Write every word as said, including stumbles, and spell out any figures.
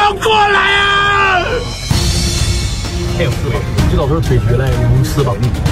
要过来啊！ 哎，对，这老头退学来，如此吧？